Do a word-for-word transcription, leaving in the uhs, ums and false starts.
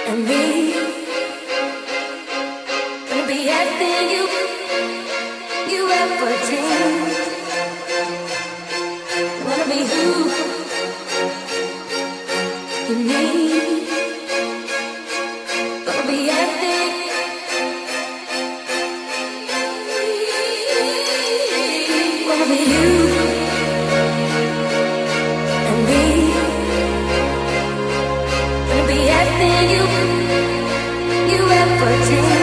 and me. Gonna be everything you, you ever dreamed. Wanna be who you need. Gonna be everything. Gonna be you and me. Gonna be everything you, you ever dreamed.